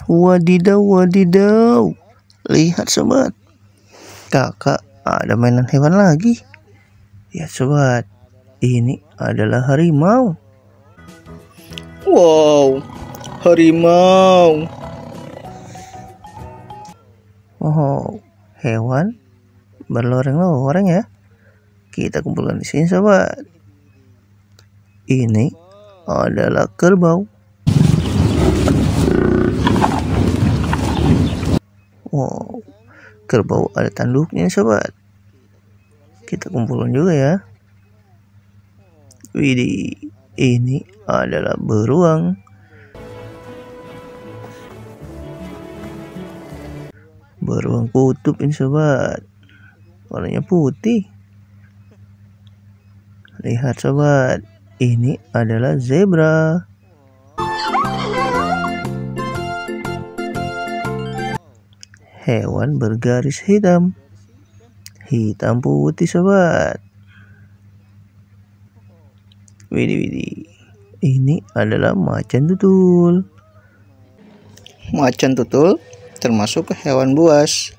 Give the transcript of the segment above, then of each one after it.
Wadidaw, wadidaw. Lihat sobat, kakak ada mainan hewan lagi. Ya sobat, ini adalah harimau. Wow, harimau. Oh, hewan berloreng-loreng ya. Kita kumpulkan di sini sobat. Ini adalah kerbau. Wow, kerbau ada tanduknya sobat. Kita kumpulkan juga ya. Widih, ini adalah beruang. Beruang kutub ini sobat, warnanya putih. Lihat sobat, ini adalah zebra. Hewan bergaris hitam, hitam putih sobat. Widih, widih, ini adalah macan tutul. Macan tutul termasuk ke hewan buas.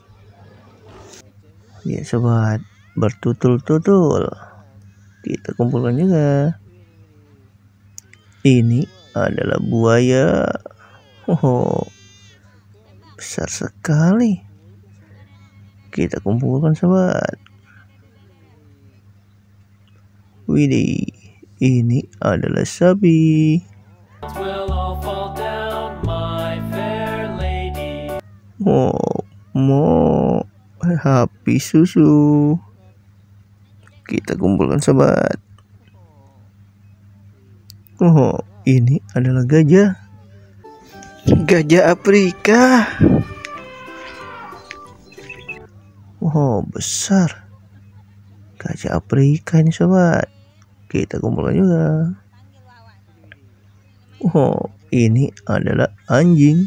Ya sobat, bertutul-tutul. Kita kumpulkan juga. Ini adalah buaya. Oh, besar sekali. Kita kumpulkan sobat. Widih, ini adalah sapi. Oh, mau habis susu. Kita kumpulkan sobat. Oh, ini adalah gajah. Gajah Afrika. Oh, besar. Gajah Afrika ini sobat. Kita kumpulkan juga. Oh, ini adalah anjing.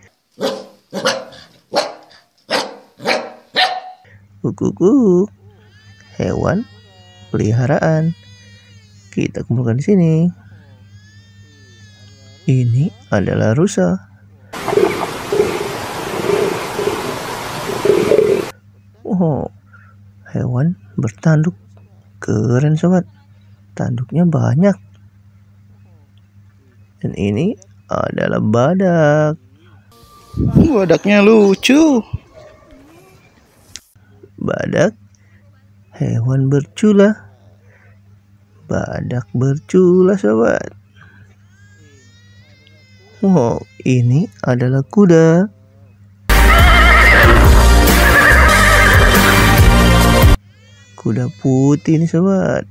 Kukuk, hewan peliharaan. Kita kumpulkan di sini. Ini adalah rusa. Oh, hewan bertanduk. Keren sobat, tanduknya banyak. Dan ini adalah badak. Badaknya lucu. Badak, hewan bercula. Badak bercula sobat. Wow, ini adalah kuda. Kuda putih ini sobat.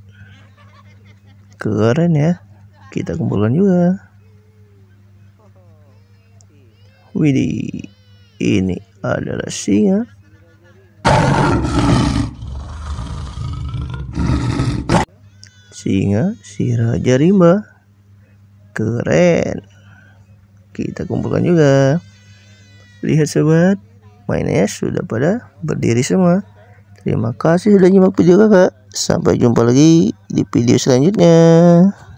Keren ya. Kita kumpulkan juga. Widih, ini adalah singa. Singa si raja rimba. Keren. Kita kumpulkan juga. Lihat sobat, mainnya sudah pada berdiri semua. Terima kasih sudah nyimak video kakak. Sampai jumpa lagi di video selanjutnya.